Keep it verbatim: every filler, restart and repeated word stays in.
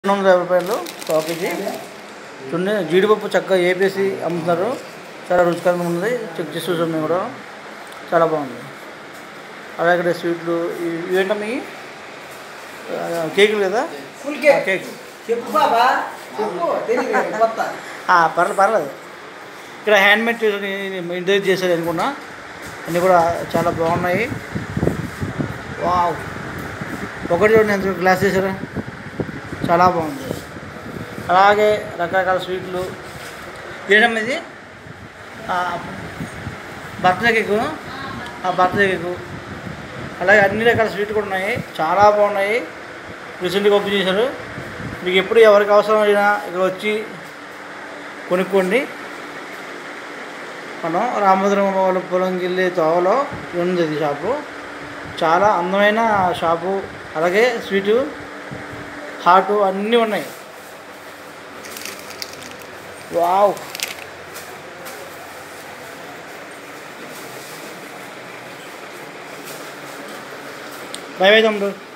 రెండు వందల యాభై రూపాయలు పావు కేజీ చున్నీ జీడిపప్పు చక్కగా ఏపేసి అమ్ముతున్నారు. చాలా రుచికరంగా ఉంది. చెక్ చేసి చూసాం మేము కూడా, చాలా బాగుంది. అలాగే స్వీట్లు ఇవేంటమ్మా కేకులు కదా, కేక్ పర్లేదు పర్లేదు ఇక్కడ హ్యాండ్మేడ్ చేసి ఇంటర్వ్యూ చేసేది అనుకున్నా. అన్నీ కూడా చాలా బాగున్నాయి. వావ్, ఒకటి చూడండి ఎంత గ్లాస్ చేశారా, చాలా బాగుంది. అలాగే రకరకాల స్వీట్లు ఏమన్నా ఇది బర్త్డే కేకు, ఆ బర్త్డే కేకు అలాగే అన్ని రకాల స్వీట్లు కూడా ఉన్నాయి, చాలా బాగున్నాయి. రీసెంట్గా ఓపెన్ చేశారు. మీకు ఎప్పుడు ఎవరికి అవసరమైనా ఇక్కడ వచ్చి కొనుక్కోండి. మనం రామభద్రం వాళ్ళ పొలంగిల్లి తోవలో ఉంది ఇది షాపు. చాలా అందమైన షాపు. అలాగే స్వీటు హాటు అన్నీ ఉన్నాయి. వావ్, బై బై తమ్ముడు.